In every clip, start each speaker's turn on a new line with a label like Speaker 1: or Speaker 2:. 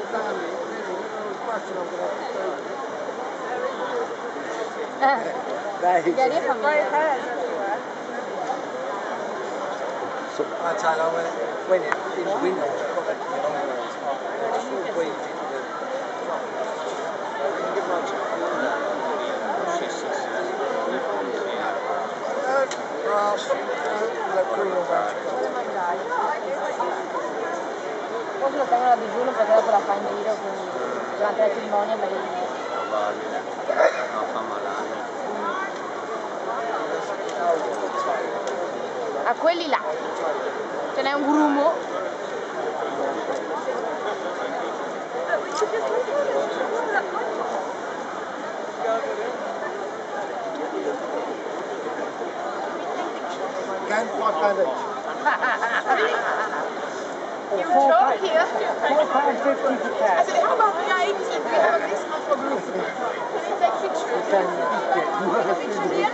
Speaker 1: Dai.
Speaker 2: Vieni famiglia.
Speaker 1: So, when in the window, grass, like green or
Speaker 2: Forse lo tengono a digiuno perché dopo la fa in giro durante la cerimonia e
Speaker 3: Probabile, no, fa malare.
Speaker 2: a quelli là ce n'è un grumo.
Speaker 1: Can't walk on it.
Speaker 2: You joke here?
Speaker 1: £4.50 to
Speaker 4: I
Speaker 1: cash.
Speaker 4: said, how about we are 18? We have this much for group. Can you take pictures?
Speaker 1: You can
Speaker 4: Pictures here?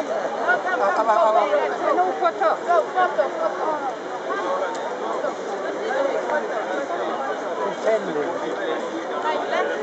Speaker 4: Come.
Speaker 2: No photo.
Speaker 4: Go, photo.
Speaker 1: pretend.
Speaker 4: Right, left.